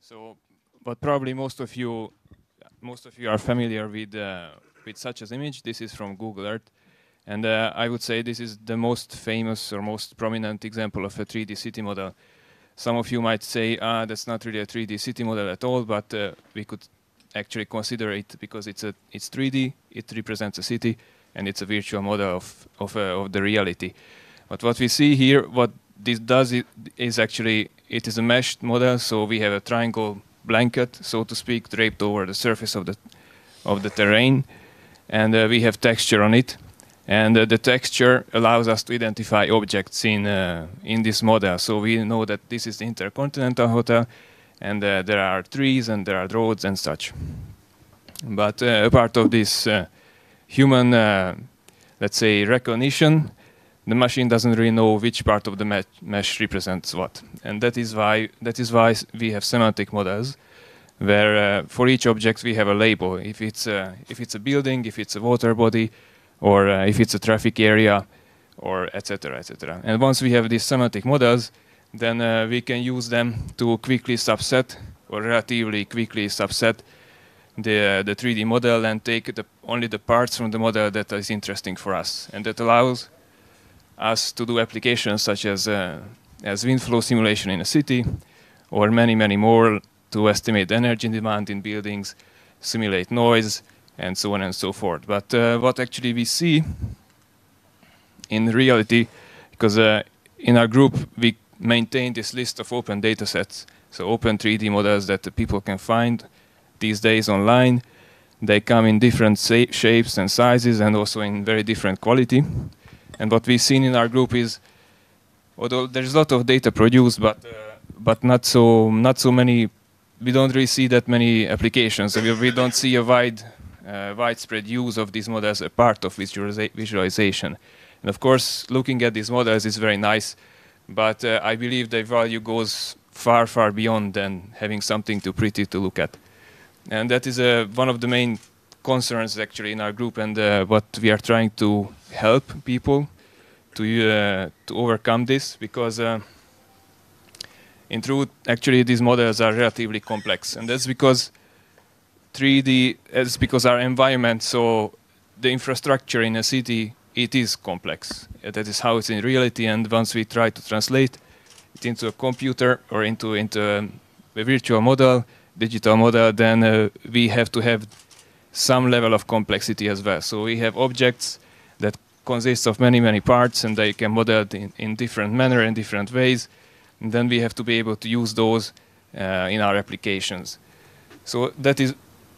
So, but probably most of you are familiar with such an image. This is from Google Earth, and I would say this is the most famous or most prominent example of a 3D city model. Some of you might say, that's not really a 3D city model at all, but we could actually consider it because it's 3D, it represents a city, and it's a virtual model of the reality. But what we see here, what this does is actually, it is a meshed model, so we have a triangle blanket, so to speak, draped over the surface of the terrain, and we have texture on it. And the texture allows us to identify objects in this model. So we know that this is the Intercontinental Hotel, and there are trees and there are roads and such. But a part of this human, let's say, recognition, the machine doesn't really know which part of the mesh represents what. And that is why we have semantic models, where for each object we have a label. If it's a building, if it's a water body, or if it's a traffic area, or etc., etc. And once we have these semantic models, then we can use them to quickly subset, or relatively quickly subset, the 3D model and take only the parts from the model that is interesting for us. And that allows us to do applications such as wind flow simulation in a city, or many, many more, to estimate energy demand in buildings, simulate noise, and so on and so forth. But what actually we see in reality, because in our group we maintain this list of open data sets, so open 3D models that the people can find these days online. They come in different shapes and sizes, and also in very different quality. And what we've seen in our group is, although there's a lot of data produced, but not so many. We don't really see that many applications. We don't see a widespread use of these models as a part of visualization. And of course, looking at these models is very nice, but I believe their value goes far, far beyond than having something too pretty to look at. And that is one of the main concerns actually in our group, and what we are trying to help people to overcome this, because in truth, actually these models are relatively complex, and that's because 3D is because our environment, so the infrastructure in a city, it is complex. That is how it's in reality, and once we try to translate it into a computer or into a virtual model, digital model, then we have to have some level of complexity as well. So we have objects that consist of many, many parts, and they can model in different manner, in different ways, and then we have to be able to use those in our applications. So that is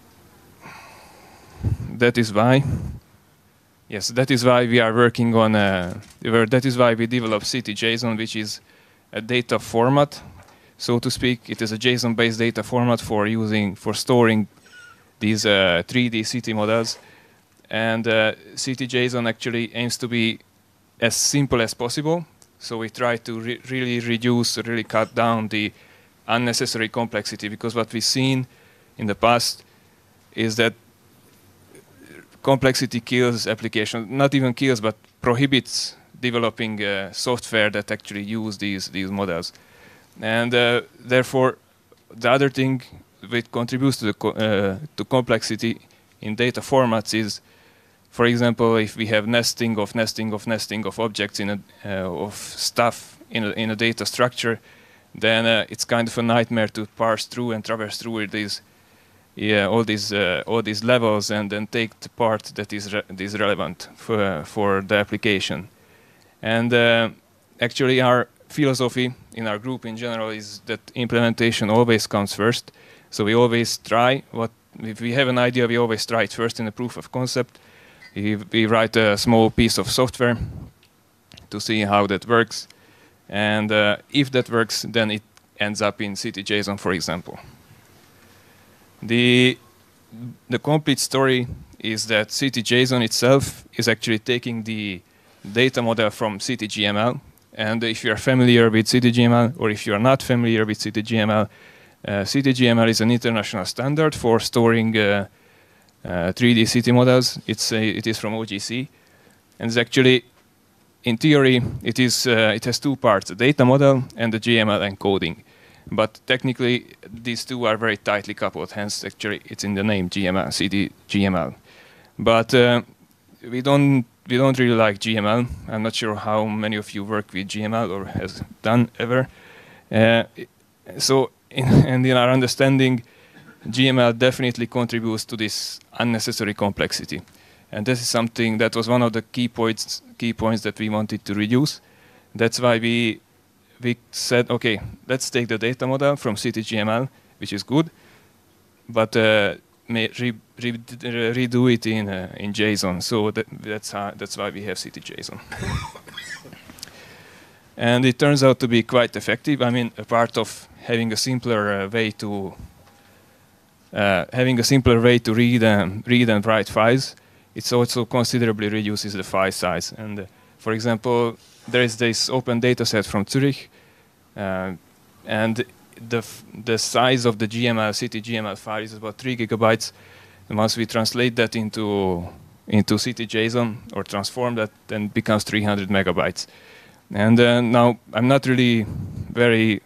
why, yes, that is why we are working on, that is why we developed CityJSON, which is a data format, so to speak. It is a JSON-based data format for storing these 3D city models. And CityJSON actually aims to be as simple as possible. So we try to really cut down the unnecessary complexity, because what we've seen in the past is that complexity kills applications, not even kills, but prohibits developing software that actually use these models. And therefore, the other thing which contributes to to complexity in data formats is, for example, if we have nesting of objects of stuff in a data structure, then it's kind of a nightmare to parse through and traverse through these, all these levels, and then take the part that is relevant for the application. And actually, our philosophy in our group in general is that implementation always comes first. So we always try if we have an idea, we always try it first in a proof of concept. We write a small piece of software to see how that works, and if that works, then it ends up in CityJSON, for example. The complete story is that CityJSON itself is actually taking the data model from CityGML. And if you are familiar with CityGML, or if you are not familiar with CityGML, CityGML is an international standard for storing 3D city models. It is from OGC, and it's actually, in theory, it has two parts: the data model and the GML encoding. But technically, these two are very tightly coupled. Hence, actually, it's in the name GML, CityGML. But we don't really like GML. I'm not sure how many of you work with GML or has done ever. And in our understanding, GML definitely contributes to this unnecessary complexity. And this is something that was one of the key points that we wanted to reduce. That's why we said, okay, let's take the data model from CityGML, which is good, but redo it in JSON. So that's why we have CityJSON. And it turns out to be quite effective. I mean, a part of having a simpler way to read and write files, it also considerably reduces the file size. And for example, there is this open data set from Zurich, and the size of the CityGML file is about 3 gigabytes. And once we translate that into CityJSON or transform that, then it becomes 300 megabytes. And now I'm not really very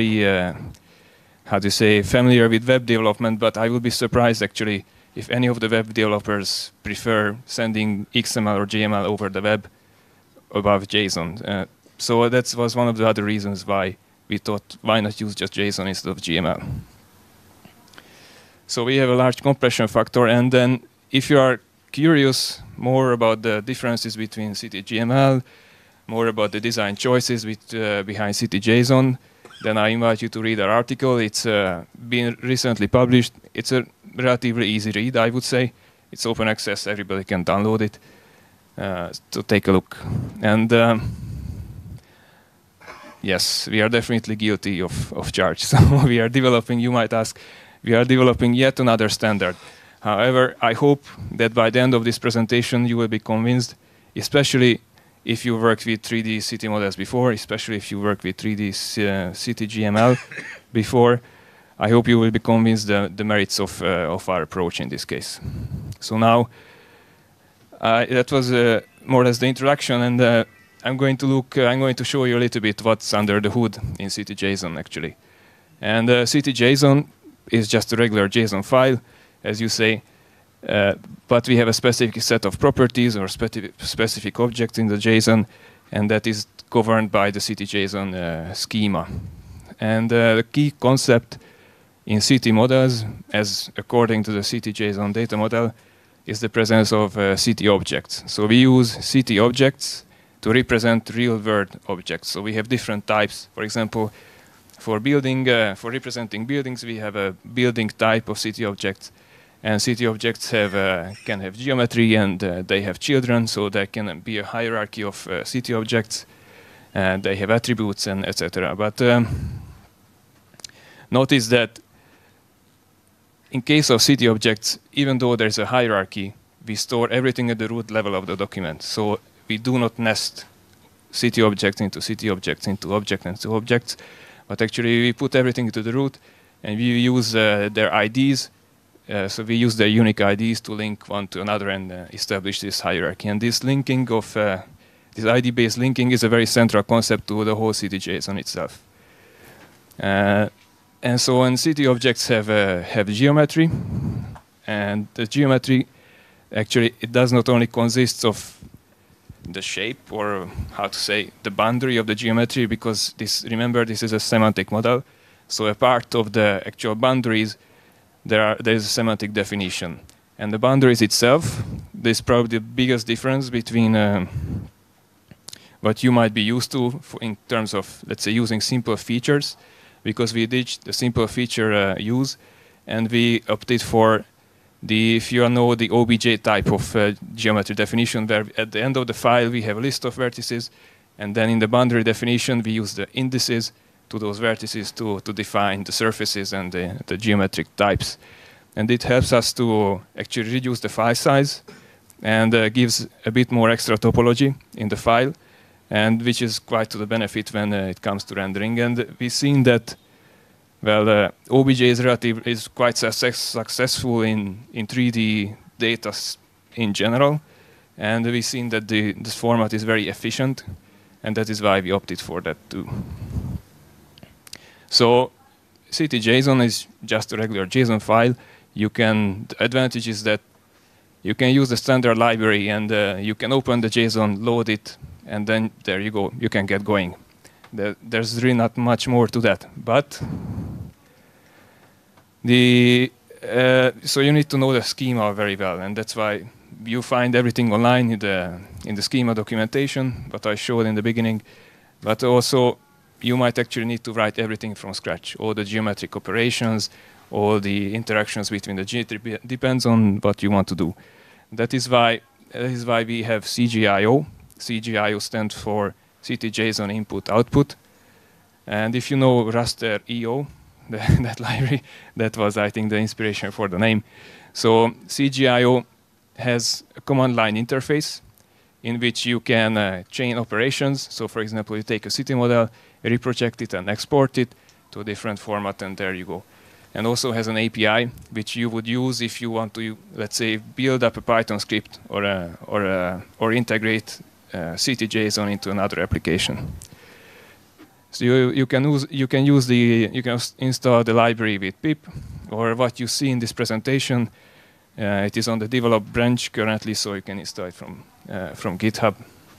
familiar with web development, but I will be surprised actually if any of the web developers prefer sending XML or JML over the web above JSON. So that was one of the other reasons why we thought, why not use just JSON instead of GML? So we have a large compression factor, and then if you are curious more about the differences between CityGML, more about the design choices behind CityJSON, then I invite you to read our article. It's been recently published. It's a relatively easy read, I would say. It's open access, everybody can download it. So take a look. And yes, we are definitely guilty of charge. So we are developing, you might ask, we are developing yet another standard. However, I hope that by the end of this presentation, you will be convinced, especially if you worked with 3D city models before, especially if you worked with 3D CityGML before, I hope you will be convinced the merits of our approach in this case. So now, that was more or less the introduction, and I'm going to show you a little bit what's under the hood in CityJSON actually. And CityJSON is just a regular JSON file, as you say, but we have a specific set of properties or specific objects in the JSON, and that is governed by the CityJSON schema. And the key concept in city models, as according to the CityJSON data model, is the presence of city objects. So we use city objects to represent real-world objects. So we have different types. For example, for representing buildings, we have a building type of city objects. And city objects can have geometry, and they have children, so there can be a hierarchy of city objects, and they have attributes, and etc. But notice that in case of city objects, even though there's a hierarchy, we store everything at the root level of the document. So we do not nest city objects into city objects into object and to objects, but actually we put everything to the root, and we use their IDs. So we use their unique IDs to link one to another and establish this hierarchy. And this linking of this ID-based linking is a very central concept to the whole CityJSON itself. And so when city objects have geometry, and the geometry actually it does not only consist of the shape, or how to say, the boundary of the geometry, because remember this is a semantic model. So a part of the actual boundaries, there is a semantic definition. And the boundaries itself, there's probably the biggest difference between what you might be used to in terms of, let's say, using simple features, because we ditched the simple feature use, and we opted for if you know the OBJ type of geometry definition, where at the end of the file we have a list of vertices, and then in the boundary definition we use the indices to those vertices to define the surfaces and the geometric types. And it helps us to actually reduce the file size, and gives a bit more extra topology in the file, and which is quite to the benefit when it comes to rendering. And we've seen that, well, OBJ is quite successful in 3D data in general, and we've seen that this format is very efficient, and that is why we opted for that too. So CityJSON is just a regular JSON file. The advantage is that you can use the standard library and you can open the JSON, load it, and then there you go, you can get going. There's really not much more to that. But so you need to know the schema very well, and that's why you find everything online in the schema documentation, what I showed in the beginning. But also, you might actually need to write everything from scratch, all the geometric operations, all the interactions between the geometry, depends on what you want to do. That is why we have CJIO. CJIO stands for CityJSON Input Output. And if you know raster EO, that library, that was, I think, the inspiration for the name. So CJIO has a command line interface in which you can chain operations. So for example, you take a city model, reproject it and export it to a different format, and there you go. And also has an API, which you would use if you want to, let's say, build up a Python script or integrate CityJSON into another application. So you can install the library with pip, or what you see in this presentation. It is on the develop branch currently, so you can install it from GitHub.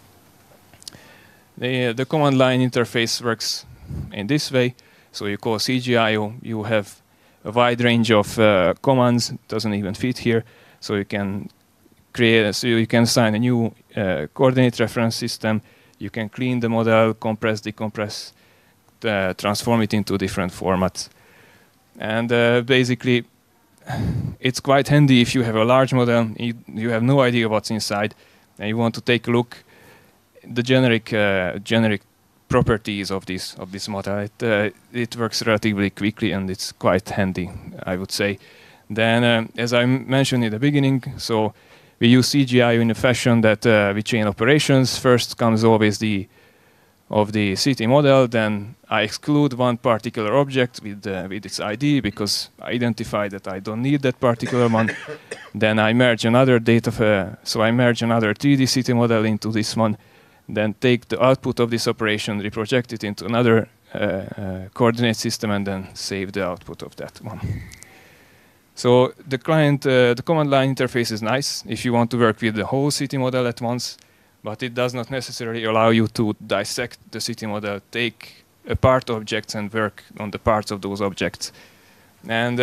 The command line interface works in this way. So you call CJIO. You have a wide range of commands. Doesn't even fit here. So you can you can assign a new coordinate reference system. You can clean the model, compress, decompress, transform it into different formats. And basically, it's quite handy if you have a large model, you have no idea what's inside, and you want to take a look at the generic properties of this model. It works relatively quickly, and it's quite handy, I would say. Then, as I mentioned in the beginning, so we use CGI in a fashion that we chain operations. First comes always of the city model, then I exclude one particular object with its ID because I identify that I don't need that particular one. Then I merge another so I merge another 3D city model into this one, then take the output of this operation, reproject it into another coordinate system, and then save the output of that one. So the command line interface is nice if you want to work with the whole city model at once, but it does not necessarily allow you to dissect the city model, take apart objects and work on the parts of those objects. And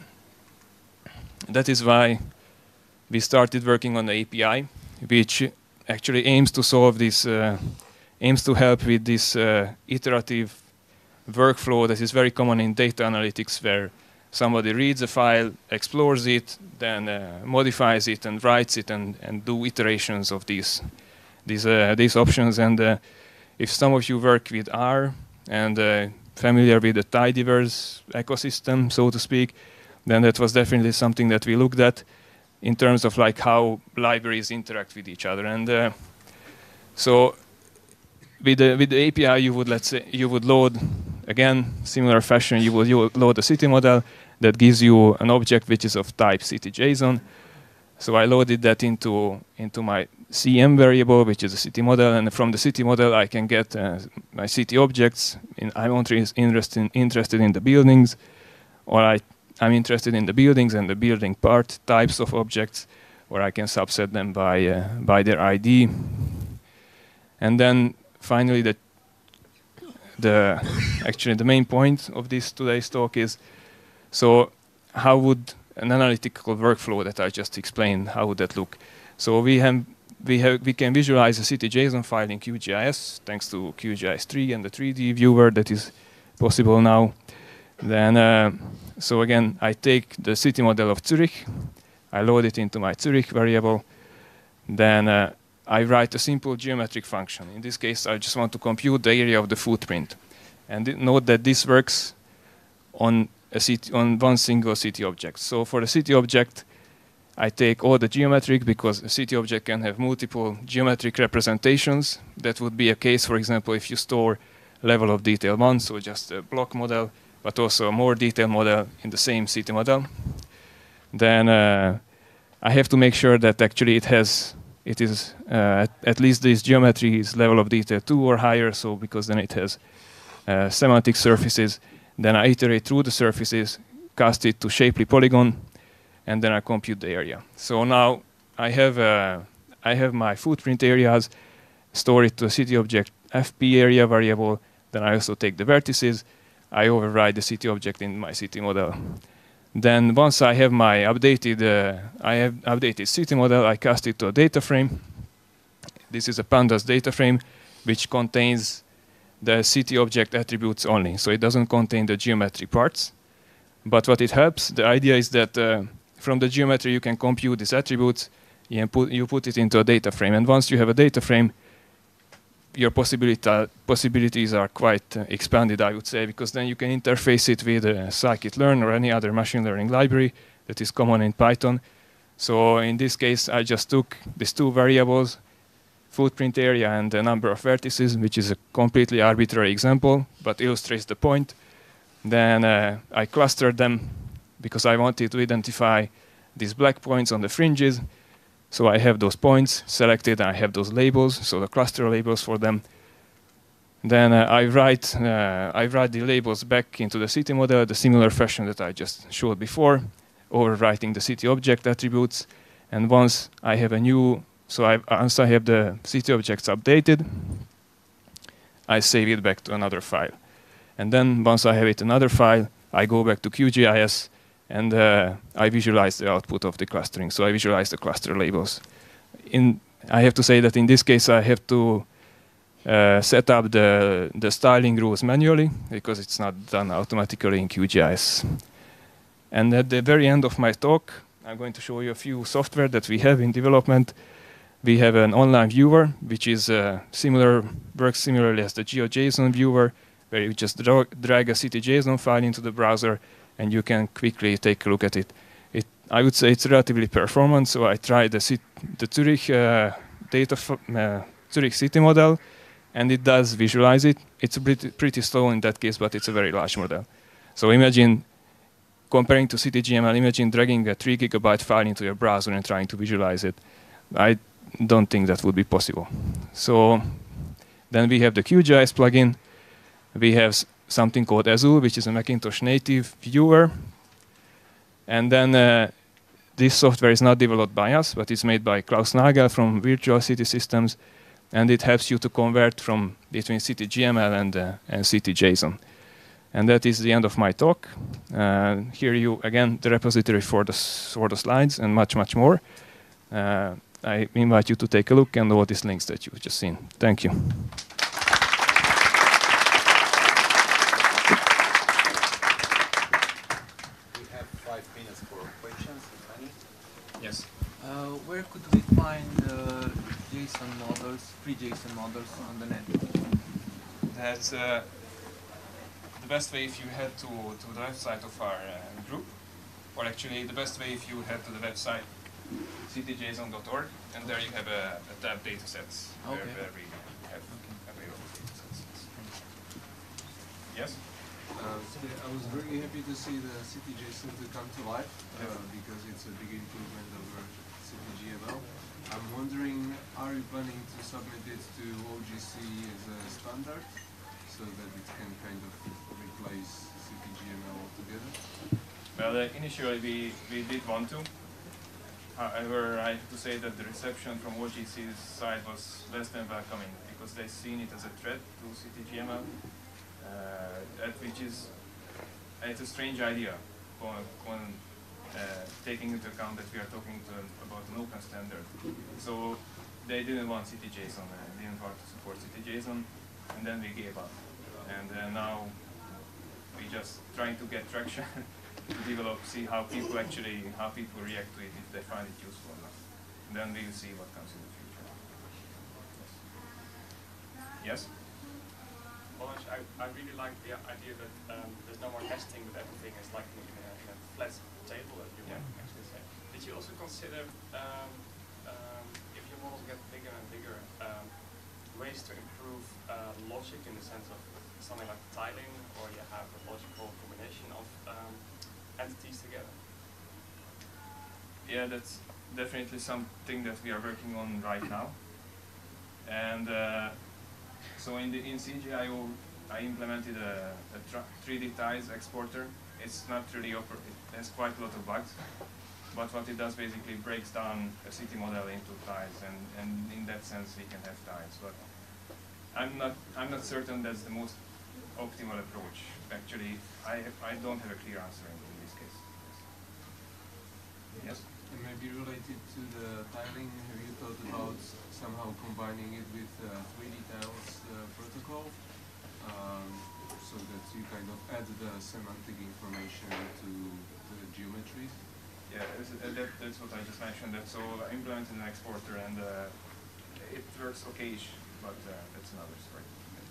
that is why we started working on the API, which actually aims to solve this, aims to help with this iterative workflow that is very common in data analytics, where somebody reads a file, explores it, then modifies it and writes it, and do iterations of these options. And if some of you work with R and familiar with the tidyverse ecosystem, so to speak, then that was definitely something that we looked at in terms of like how libraries interact with each other. And so with the API, you would load, again, similar fashion, you would load a city model that gives you an object which is of type CityJSON. So I loaded that into my CM variable, which is a city model, and from the city model I can get my city objects. I'm only interested in the buildings, or I'm interested in the buildings and the building part types of objects, where I can subset them by their ID. And then finally, actually the main point of today's talk is, so how would an analytical workflow that I just explained, how would that look? So we can visualize a CityJSON file in QGIS thanks to QGIS 3 and the 3D viewer that is possible now. Then, so again, I take the city model of Zurich, I load it into my Zurich variable, then I write a simple geometric function. In this case, I just want to compute the area of the footprint. And note that this works on one single city object. So for the city object, I take all the geometric, because a city object can have multiple geometric representations. That would be a case, for example, if you store level of detail 1, so just a block model, but also a more detailed model in the same city model. Then I have to make sure that actually it is at least this geometry is level of detail 2 or higher, so because then it has semantic surfaces. Then I iterate through the surfaces, cast it to shapely polygon, and then I compute the area. So now I have my footprint areas, store it to a city object FP area variable. Then I also take the vertices. I override the city object in my city model. Then once I have my updated city model, I cast it to a data frame. This is a pandas data frame, which contains the city object attributes only. So it doesn't contain the geometry parts. But what it helps, the idea is that from the geometry you can compute these attributes. You put it into a data frame. And once you have a data frame, your possibilities are quite expanded, I would say, because then you can interface it with scikit-learn or any other machine learning library that is common in Python. So in this case, I just took these two variables, footprint area and the number of vertices, which is a completely arbitrary example, but illustrates the point. Then I clustered them because I wanted to identify these black points on the fringes. So I have those points selected, and I have those labels, so the cluster labels for them. Then I write the labels back into the city model, the similar fashion that I just showed before, overwriting the city object attributes. And once I have once I have the city objects updated, I save it back to another file. And then once I have it in another file, I go back to QGIS, and I visualize the output of the clustering. So I visualize the cluster labels. I have to say that in this case, I have to set up the styling rules manually, because it's not done automatically in QGIS. And at the very end of my talk, I'm going to show you a few software that we have in development. We have an online viewer, which is works similarly as the GeoJSON viewer, where you just drag a CityJSON file into the browser, and you can quickly take a look at it. I would say it's relatively performant, so I tried the Zurich Zurich city model, and it does visualize it. It's pretty slow in that case, but it's a very large model. So imagine, comparing to CityGML, imagine dragging a 3 GB file into your browser and trying to visualize it. I don't think that would be possible. So then we have the QGIS plugin. We have something called Azul, which is a Macintosh native viewer. And then this software is not developed by us, but it's made by Klaus Nagel from Virtual City Systems. And it helps you to convert from between CityGML and CityJSON. And that is the end of my talk. Here you, again, the repository for the slides and much, much more. I invite you to take a look and all these links that you've just seen. Thank you. Yes. Where could we find JSON models, free JSON models on the net? That's the best way if you head to the website of our group, or actually the best way if you head to the website cityjson.org, and there you have a tab datasets where we have available datasets. Yes? I was very happy to see the CityJSON to come to life because it's a big improvement over CityGML. I'm wondering, are you planning to submit it to OGC as a standard so that it can kind of replace CityGML altogether? Well, initially we did want to. However, I have to say that the reception from OGC's side was less than welcoming, because they've seen it as a threat to CityGML. It's a strange idea, taking into account that we are talking about an open standard. So they didn't want CityJSON, didn't want to support CityJSON, and then we gave up. And now we just trying to get traction to develop, see how people react to it, if they find it useful or not. And then we will see what comes in the future. Yes? Balázs, I really like the idea that there's no more nesting, but everything is like in a flat table, as you might actually say. Did you also consider, if your models get bigger and bigger, ways to improve logic in the sense of something like tiling, or you have a logical combination of entities together? Yeah, that's definitely something that we are working on right now. And so in CGIO, I implemented a 3D tiles exporter. It's not really it has quite a lot of bugs, but what it does basically breaks down a city model into tiles, and in that sense we can have tiles. But I'm not certain that's the most optimal approach. Actually, I don't have a clear answer in this case. Yes. And maybe related to the tiling, have you thought about somehow combining it with 3D tiles protocol, so that you kind of add the semantic information to the geometries? Yeah, that's what I just mentioned. So I implemented an exporter, and it works okay-ish, but that's another story.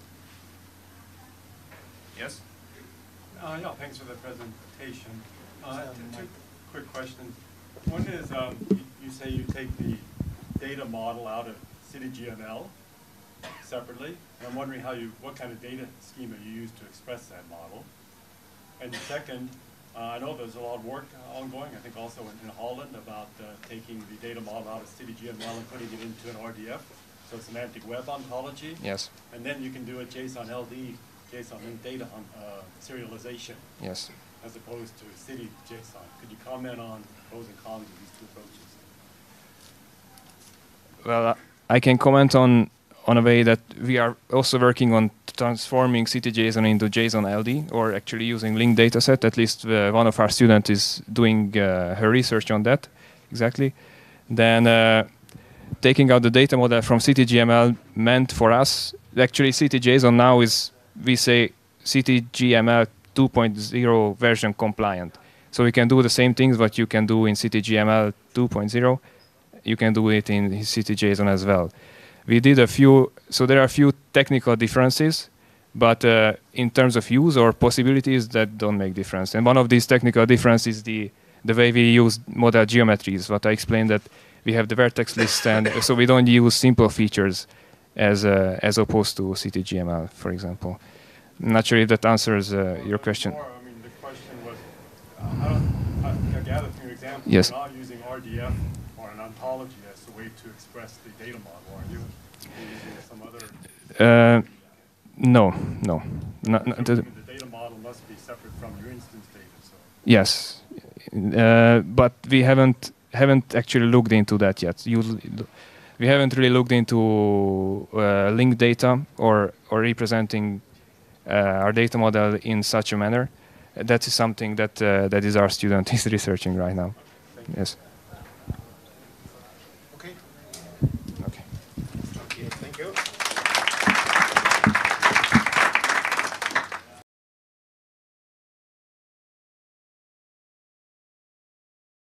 Yes? Yeah, thanks for the presentation. Two quick questions. One is, you say you take the data model out of CityGML separately, and I'm wondering what kind of data schema you use to express that model. And second, I know there's a lot of work ongoing, I think also in Holland, about taking the data model out of CityGML and putting it into an RDF, so semantic web ontology. Yes. And then you can do a JSON LD, JSON and data serialization. Yes. As opposed to CityJSON. Could you comment on pros and cons of these two approaches? Well, I can comment on a way that we are also working on transforming CityJSON into JSON LD, or actually using linked dataset. At least one of our students is doing her research on that, exactly. Then taking out the data model from CityGML meant for us, actually CityJSON now is, we say, CityGML 2.0 version compliant. So we can do the same things what you can do in CityGML 2.0. You can do it in CityJSON as well. We did a few, so there are a few technical differences, but in terms of use or possibilities, that don't make difference. And one of these technical differences is the way we use model geometries. What I explained, that we have the vertex list, and so we don't use simple features as opposed to CityGML, for example. I'm not sure if that answers your question. More, I mean, the question was, I gather from your example, yes. You're not using RDF or an ontology as a way to express the data model, are you? You're using some other... No. So the data model must be separate from your instance data. So. Yes, but we haven't actually looked into that yet. We haven't really looked into linked data or representing our data model in such a manner. That is something that is our student is researching right now. Yes.